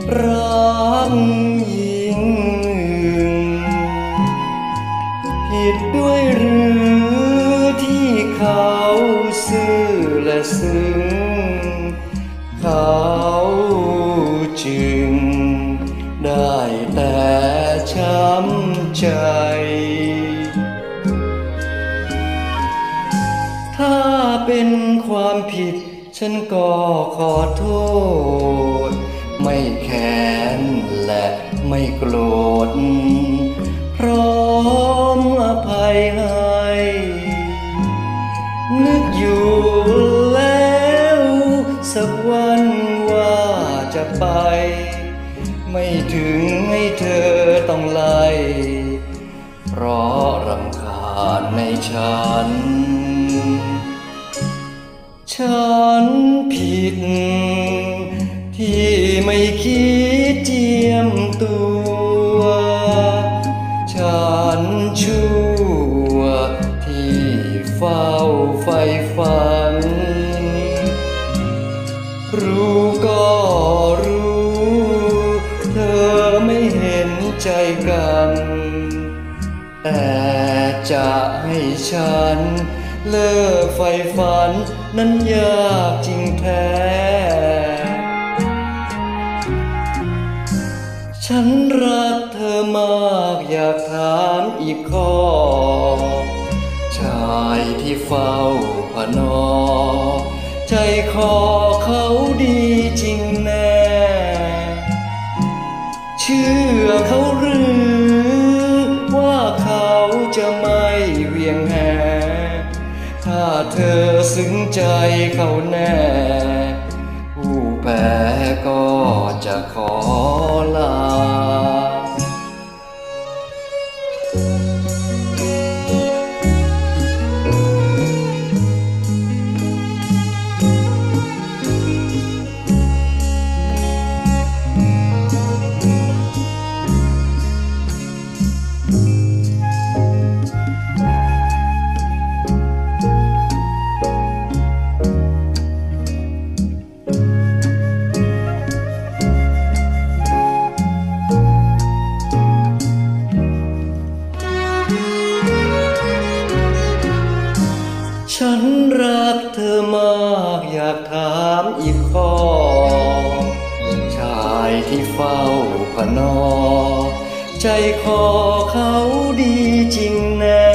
รักยิ่งผิดด้วยหรือที่เขาซื่อและซึ้งเขาจึงได้แต่ช้ำใจถ้าเป็นความผิดฉันก็ขอโทษไม่แค้นและไม่โกรธพร้อมอภัยให้นึกอยู่แล้วสักวันว่าจะไปไม่ถึงให้เธอต้องไล่เพราะรำคาญในฉันผิดที่ไม่คิดเจียมตัวฉันชั่วที่เฝ้าใฝ่ฝันรู้ก็รู้เธอไม่เห็นใจกันแต่จะให้ฉันเลิกใฝ่ฝันนั้นยากจริงแท้ฉันรักเธอมากอยากถามอีกข้อชายที่เฝ้าพนอใจคอเขาดีจริงแน่เชื่อเขาหรือว่าเขาจะไม่เวียงแหถ้าเธอซึ้งใจเขาแน่ผู้แพ้ก็จะขอลาฉันรักเธอมากอยากถามอีกข้อชายที่เฝ้าพนอใจคอเขาดีจริงแน่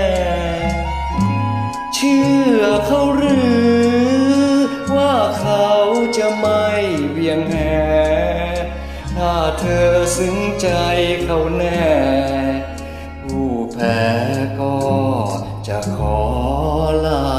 เชื่อเขาหรือว่าเขาจะไม่เวียงแหถ้าเธอซึ้งใจเขาแน่ผู้แพ้ก็จะขอลา